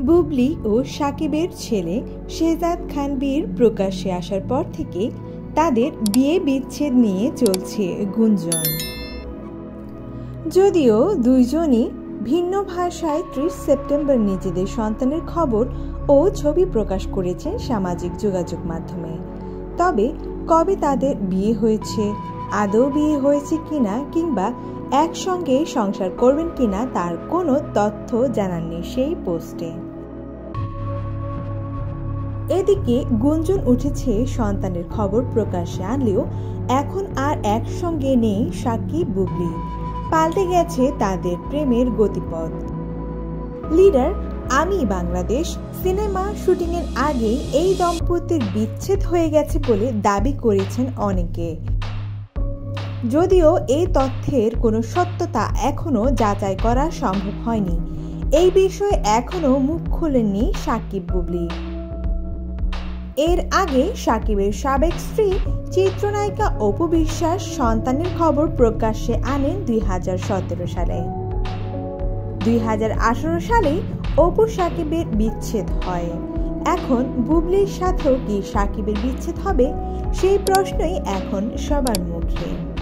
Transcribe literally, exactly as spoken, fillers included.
বুবলি ও সাকিবের ছেলে শেহজাদ খান বীর প্রকাশ্যে আসার পর থেকে তাদের বিয়ে বিচ্ছেদ নিয়ে চলছে গুঞ্জন। যদিও দুইজনই ভিন্ন ভাষায় ত্রিশ সেপ্টেম্বর নিজেদের সন্তানের খবর ও ছবি প্রকাশ করেছেন সামাজিক যোগাযোগ মাধ্যমে, তবে কবে তাদের বিয়ে হয়েছে, আদৌ বিয়ে হয়েছে কিনা কিংবা একসঙ্গে সংসার করবেন কিনা তার কোনো তথ্য জানাননি সেই পোস্টে। এদিকে গুঞ্জন উঠেছে সন্তানের খবর প্রকাশ্যে আনলেও এখন আর একসঙ্গে নেই সাকিব বুবলি, পাল্টে গেছে তাদের প্রেমের গতিপথ। লিডার আমি বাংলাদেশ সিনেমা শুটিংয়ের আগেই এই দম্পতির বিচ্ছেদ হয়ে গেছে বলে দাবি করেছেন অনেকে, যদিও এই তথ্যের কোনো সত্যতা এখনো যাচাই করা সম্ভব হয়নি। এই বিষয়ে এখনো মুখ খোলেননি সাকিব বুবলি। এর আগে সাকিবের সাবেক স্ত্রী চিত্রনায়িকা অপু বিশ্বাস সন্তানের খবর প্রকাশ্যে আনেন দুই হাজার সতেরো সালে। দুই হাজার আঠারো সালে অপু সাকিবের বিচ্ছেদ হয়। এখন বুবলির সাথেও কি সাকিবের বিচ্ছেদ হবে, সেই প্রশ্নই এখন সবার মুখে।